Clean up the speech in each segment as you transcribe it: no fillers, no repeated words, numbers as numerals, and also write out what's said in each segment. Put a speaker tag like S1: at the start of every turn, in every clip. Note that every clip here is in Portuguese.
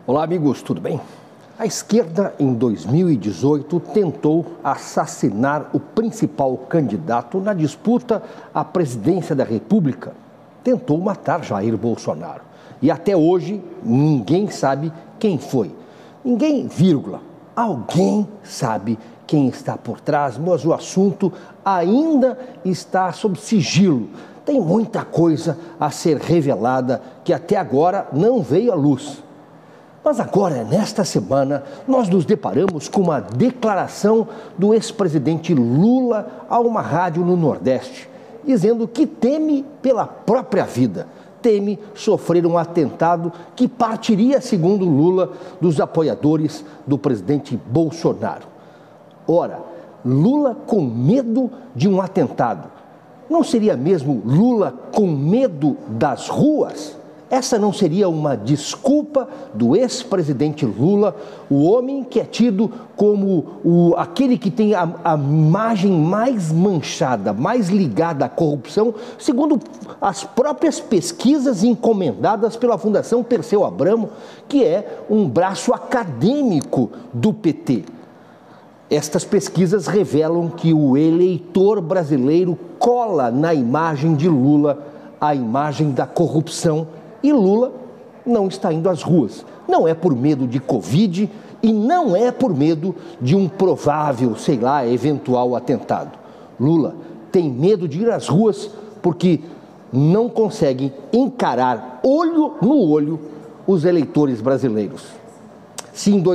S1: Olá, amigos, tudo bem? A esquerda, em 2018, tentou assassinar o principal candidato na disputa à presidência da República. Tentou matar Jair Bolsonaro. E até hoje, ninguém sabe quem foi. Ninguém, vírgula. Alguém sabe quem está por trás, mas o assunto ainda está sob sigilo. Tem muita coisa a ser revelada que até agora não veio à luz. Mas agora, nesta semana, nós nos deparamos com uma declaração do ex-presidente Lula a uma rádio no Nordeste, dizendo que teme pela própria vida, teme sofrer um atentado que partiria, segundo Lula, dos apoiadores do presidente Bolsonaro. Ora, Lula com medo de um atentado. Não seria mesmo Lula com medo das ruas? Essa não seria uma desculpa do ex-presidente Lula, o homem que é tido como aquele que tem a imagem mais manchada, mais ligada à corrupção, segundo as próprias pesquisas encomendadas pela Fundação Perseu Abramo, que é um braço acadêmico do PT. Estas pesquisas revelam que o eleitor brasileiro cola na imagem de Lula a imagem da corrupção. E Lula não está indo às ruas. Não é por medo de Covid e não é por medo de um provável, eventual atentado. Lula tem medo de ir às ruas porque não consegue encarar olho no olho os eleitores brasileiros. Se em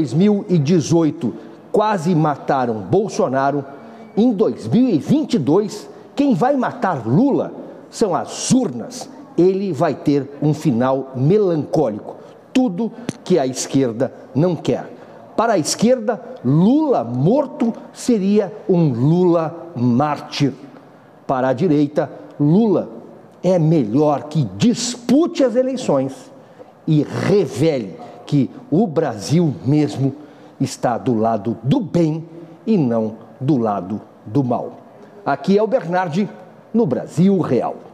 S1: 2018 quase mataram Bolsonaro, em 2022 quem vai matar Lula são as urnas. Ele vai ter um final melancólico, tudo que a esquerda não quer. Para a esquerda, Lula morto seria um Lula mártir. Para a direita, Lula é melhor que dispute as eleições e revele que o Brasil mesmo está do lado do bem e não do lado do mal. Aqui é o Bernardi, no Brasil Real.